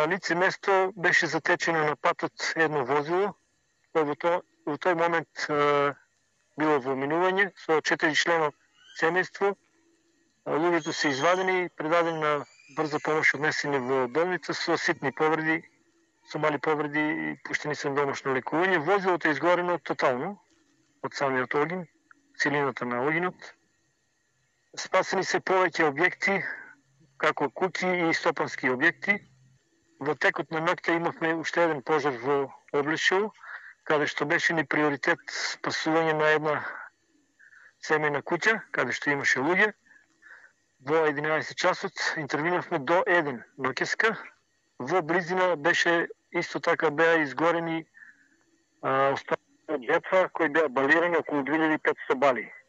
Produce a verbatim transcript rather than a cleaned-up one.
lice mesto беше zatečeno na pad od jedno vozilo. U, to, u toj moment uh, bilo vominuvanje sa četiri člena семејство. Луѓето се извадени и предадени на брза помош, однесени во болница со ситни повреди, со мали повреди и пуштени се на домашно лекување. Возилото е изгорено тотално од самиот огин, силината на огинот. Спасени се повеќе објекти, како куќи и стопански објекти. Во текот на ноќта имавме уште еден пожар во Облешево, каде што беше ни приоритет спасување на една семејна куќа, каде што имаше луѓе. Во единаесет часот интервинавме до еден ноќеска. Во близина беше исто така беа изгорени остатоци од жетва кои беа балирани околу две илјади и петстотини бали.